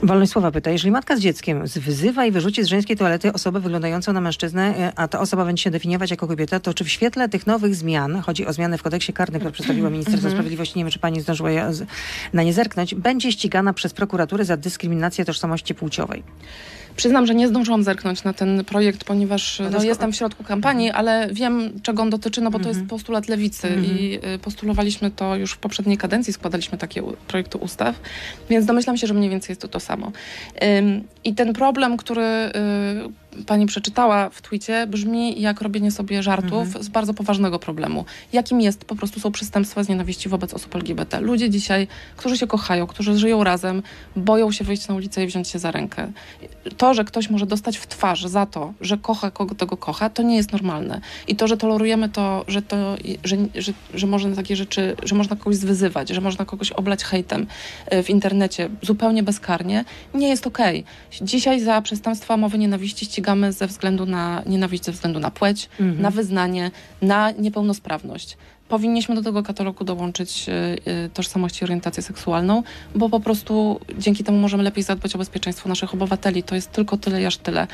Wolność słowa pyta, jeżeli matka z dzieckiem wyzywa i wyrzuci z żeńskiej toalety osobę wyglądającą na mężczyznę, a ta osoba będzie się definiować jako kobieta, to czy w świetle tych nowych zmian, chodzi o zmiany w kodeksie karnym, które przedstawiło Ministerstwo Sprawiedliwości, nie wiem, czy pani zdążyła na nie zerknąć, będzie ścigana przez prokuraturę za dyskryminację tożsamości płciowej? Przyznam, że nie zdążyłam zerknąć na ten projekt, ponieważ jestem w środku kampanii, ale wiem, czego on dotyczy, no bo to jest postulat Lewicy i postulowaliśmy to już w poprzedniej kadencji, składaliśmy takie projekty ustaw, więc domyślam się, że mniej więcej jest to samo. I ten problem, który pani przeczytała w twicie, brzmi jak robienie sobie żartów z bardzo poważnego problemu. Jakim jest, po prostu są przestępstwa z nienawiści wobec osób LGBT. Ludzie dzisiaj, którzy się kochają, którzy żyją razem, boją się wyjść na ulicę i wziąć się za rękę. To, że ktoś może dostać w twarz za to, że kocha kogo kocha, to nie jest normalne. I to, że tolerujemy to, że można takie rzeczy, że można kogoś zwyzywać, że można kogoś oblać hejtem w internecie zupełnie bezkarnie, nie jest okej. Dzisiaj za przestępstwa mowy nienawiści ścigamy ze względu na nienawiść, ze względu na płeć, na wyznanie, na niepełnosprawność. Powinniśmy do tego katalogu dołączyć tożsamość i orientację seksualną, bo po prostu dzięki temu możemy lepiej zadbać o bezpieczeństwo naszych obywateli. To jest tylko tyle i aż tyle.